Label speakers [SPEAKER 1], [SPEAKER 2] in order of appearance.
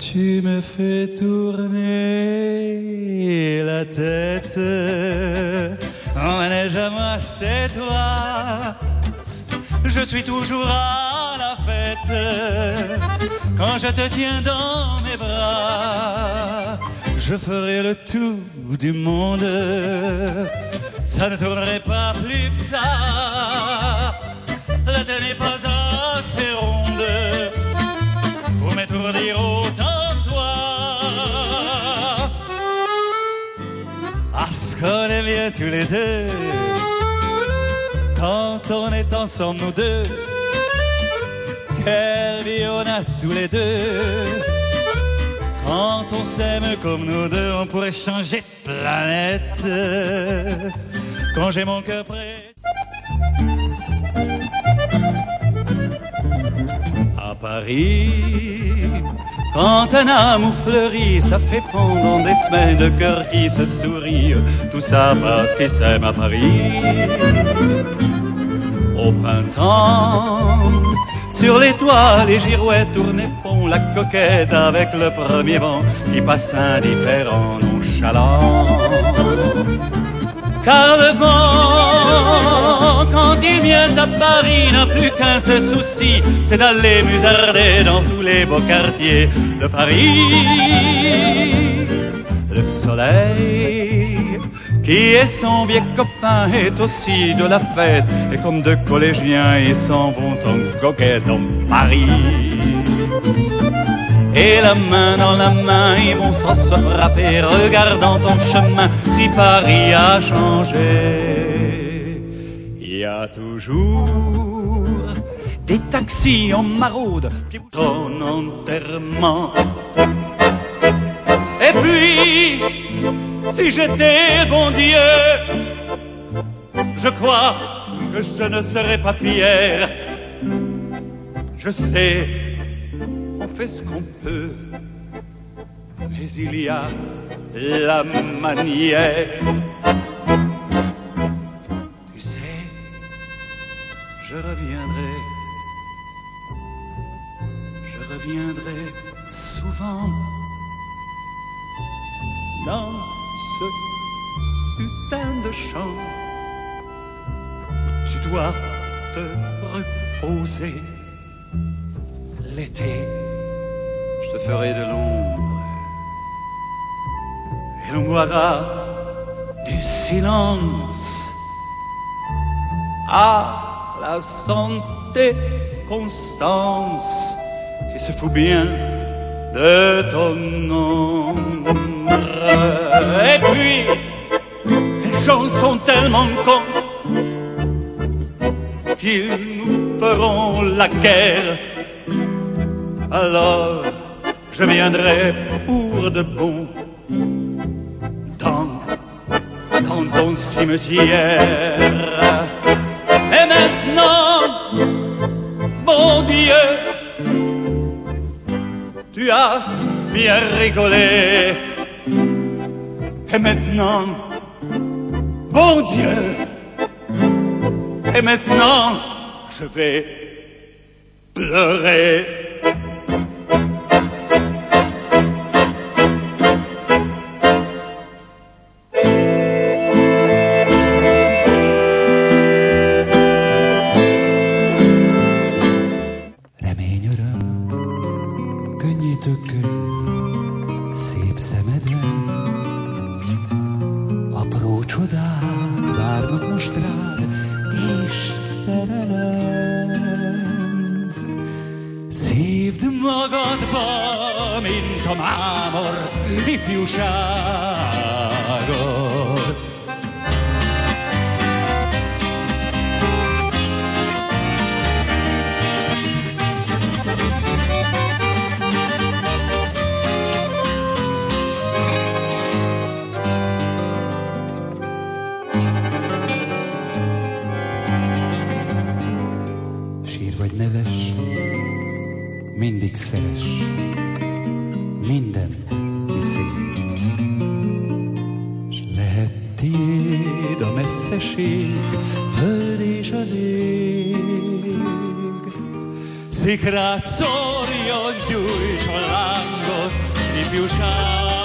[SPEAKER 1] Tu me fais tourner la tête. Manège à moi, c'est toi. Je suis toujours à la fête quand je te tiens dans mes bras. Je ferai le tour du monde, ça ne tournerait pas plus que ça. La terre n'est pas assez ronde pour m'étourdir autant que toi. Parce qu'on est bien tous les deux quand on est ensemble nous deux. Quelle vie on a tous les deux. Quand on s'aime comme nous deux, on pourrait changer de planète. Quand j'ai mon cœur prêt. À Paris, quand un amour fleurit, ça fait pendant des semaines de cœur qui se sourit. Tout ça parce qu'ils s'aiment à Paris. Au printemps, sur les toits, les girouettes tournent et font la coquette avec le premier vent qui passe indifférent, nonchalant. Car le vent, quand il vient à Paris, n'a plus qu'un seul souci, c'est d'aller musarder dans tous les beaux quartiers de Paris. Le soleil, qui est son vieux copain, est aussi de la fête, et comme deux collégiens, ils s'en vont en coquette en Paris. Et la main dans la main, ils vont sans se frapper, regardant ton chemin, si Paris a changé. Il y a toujours des taxis en maraude qui ton enterrement. Et puis, si j'étais bon Dieu, je crois que je ne serais pas fier. Je sais, on fait ce qu'on peut, mais il y a la manière. Tu sais, je reviendrai souvent dans ce putain de champ où tu dois te reposer. L'été, je te ferai de l'ombre et l'on boira du silence. À la santé, Constance, qui se fout bien de ton ombre. Et puis, les gens sont tellement cons qu'ils nous feront la guerre. Alors, je viendrai pour de bon dans ton cimetière. Et maintenant, bon Dieu, tu as bien rigolé. Et maintenant, bon Dieu, et maintenant, je vais pleurer.
[SPEAKER 2] Szép szemeden apró csodák várnak most rád, és szerelem.
[SPEAKER 1] Szívd magadba, mint a mámort ifjúságod.
[SPEAKER 2] Vagy neves, mindig szeres, mindent viszél. S lehet tiéd a messzeség, föld és az ég.
[SPEAKER 1] Szikrát szórjon, gyújts a lángot, più ciao.